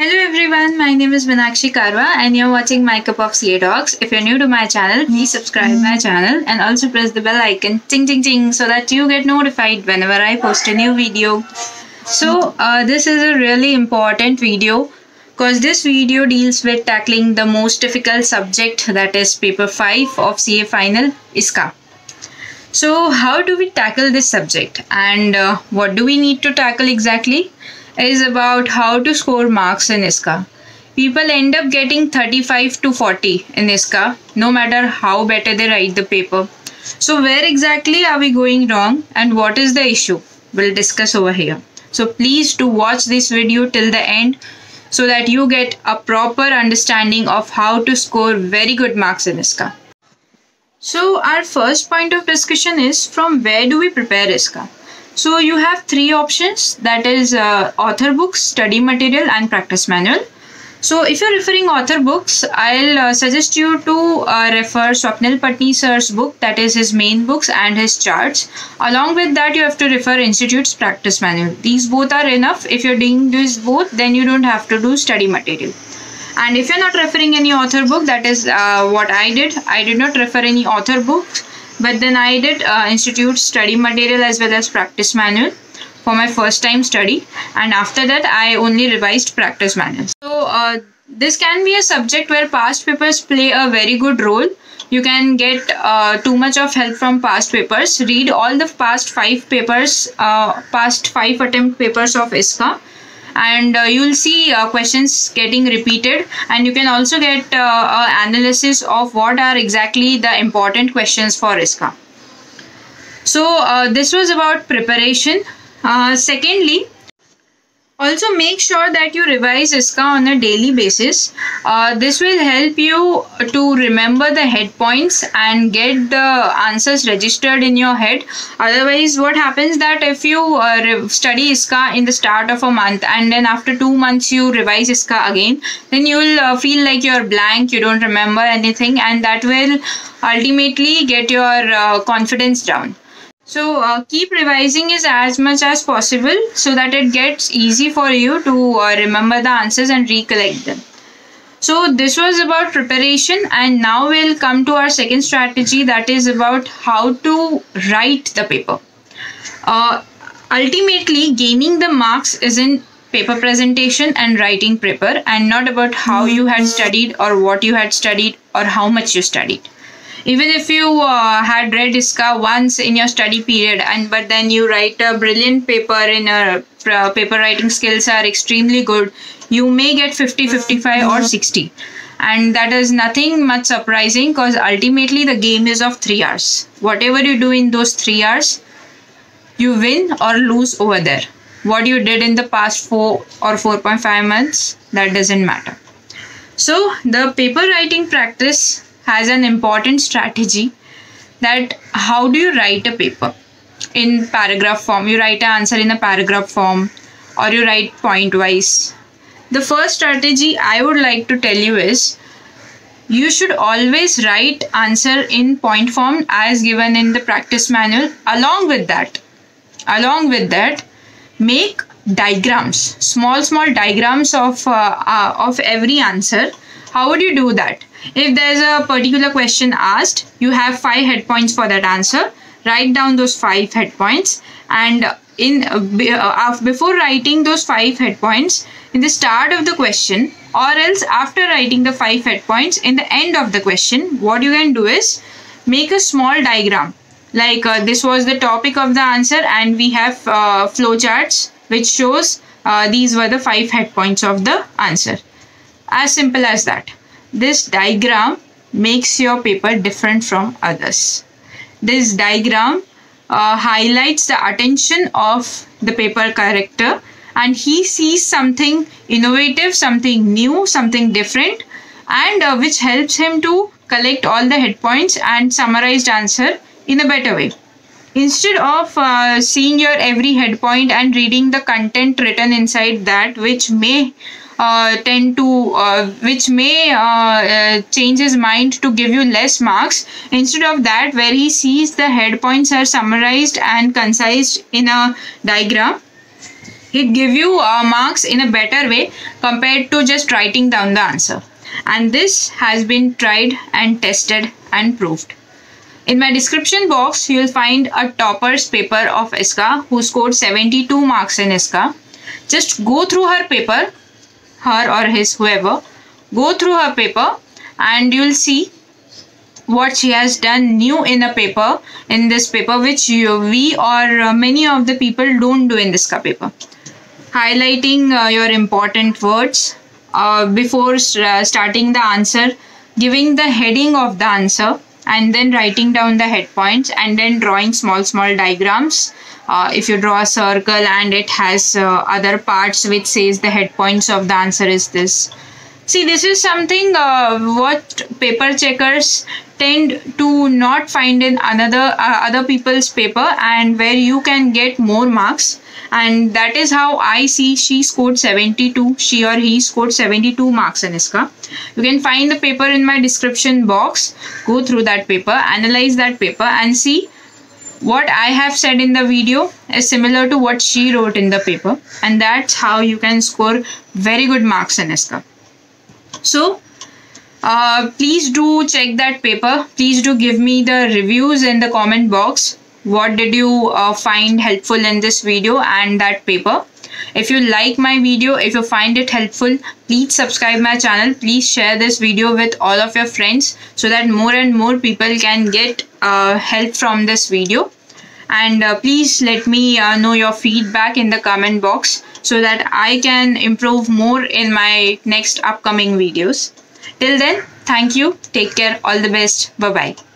Hello everyone, my name is Meenakshi Karwa and you're watching My Cup of CA Talks. If you're new to my channel, please subscribe my channel and also press the bell icon ting ting ting so that you get notified whenever I post a new video. So this is a really important video because this video deals with tackling the most difficult subject, that is paper 5 of CA final ISCA. So how do we tackle this subject and what do we need to tackle exactly? Is about how to score marks in ISCA. People end up getting 35 to 40 in ISCA no matter how better they write the paper. So where exactly are we going wrong and what is the issue? We'll discuss over here. So please do watch this video till the end so that you get a proper understanding of how to score very good marks in ISCA. So our first point of discussion is from where do we prepare ISCA? So you have three options, that is author books, study material and practice manual. So if you're referring author books, I'll suggest you to refer Swapnil Patni sir's book, that is his main books and his charts. Along with that, you have to refer institute's practice manual. These both are enough. If you're doing this both, then you don't have to do study material. And if you're not referring any author book, that is what I did. I did not refer any author books. But then I did institute study material as well as practice manual for my first time study, and after that I only revised practice manual. So this can be a subject where past papers play a very good role. You can get too much of help from past papers. Read all the past 5 papers, past 5 attempt papers of ISCA. And you'll see questions getting repeated, and you can also get an analysis of what are exactly the important questions for ISCA. So this was about preparation. Secondly, also make sure that you revise ISCA on a daily basis. This will help you to remember the head points and get the answers registered in your head. Otherwise, what happens that if you study ISCA in the start of a month and then after 2 months you revise ISCA again, then you will feel like you're blank, you don't remember anything, and that will ultimately get your confidence down. So keep revising it as much as possible so that it gets easy for you to remember the answers and recollect them. So this was about preparation, and now we'll come to our second strategy, that is about how to write the paper. Ultimately, gaining the marks is in paper presentation and writing paper, and not about how you had studied or what you had studied or how much you studied. Even if you had read ISCA once in your study period, but then you write a brilliant paper in a paper writing skills are extremely good, you may get 50, 55 or 60. And that is nothing much surprising because ultimately the game is of 3 hours. Whatever you do in those 3 hours, you win or lose over there. What you did in the past 4 or 4.5 months, that doesn't matter. So the paper writing practice has an important strategy, that how do you write a paper in paragraph form. You write an answer in a paragraph form or you write point wise. The first strategy I would like to tell you is you should always write answer in point form as given in the practice manual. Along with that, make diagrams, small diagrams of every answer. How would you do that? If there's a particular question asked, you have 5 head points for that answer. Write down those 5 head points, and before writing those 5 head points in the start of the question, or else after writing the 5 head points in the end of the question, what you can do is make a small diagram. Like this was the topic of the answer, and we have flowcharts which shows these were the 5 head points of the answer. As simple as that. This diagram makes your paper different from others. This diagram highlights the attention of the paper character, and he sees something innovative, something new, something different, and which helps him to collect all the head points and summarized answer in a better way. Instead of seeing your every head point and reading the content written inside that, which may change his mind to give you less marks. Instead of that, where he sees the head points are summarized and concised in a diagram, it give you marks in a better way compared to just writing down the answer. And this has been tried and tested and proved. In my description box, you will find a topper's paper of ISCA who scored 72 marks in ISCA. Just go through her paper, her or his, whoever. Go through her paper and you will see what she has done new in a paper, in this paper, which we or many of the people don't do in this paper. Highlighting your important words before starting the answer, giving the heading of the answer, and then writing down the head points, and then drawing small diagrams. If you draw a circle and it has other parts which says the head points of the answer is this. See, this is something what paper checkers tend to not find in other people's paper, and where you can get more marks. And that is how I see she scored 72, she or he scored 72 marks in ISCA. You can find the paper in my description box. Go through that paper, analyze that paper, and see what I have said in the video is similar to what she wrote in the paper. And that's how you can score very good marks in ISCA. So please do check that paper. Please do give me the reviews in the comment box. What did you find helpful in this video and that paper? If you like my video, if you find it helpful, please subscribe my channel. Please share this video with all of your friends so that more and more people can get help from this video. And please let me know your feedback in the comment box so that I can improve more in my next upcoming videos. Till then, thank you. Take care. All the best. Bye-bye.